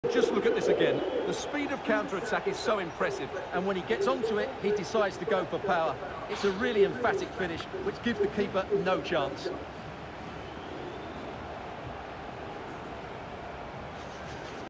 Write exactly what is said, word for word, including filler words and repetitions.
Just look at this again. The speed of counter-attack is so impressive, and when he gets onto it, he decides to go for power. It's a really emphatic finish, which gives the keeper no chance.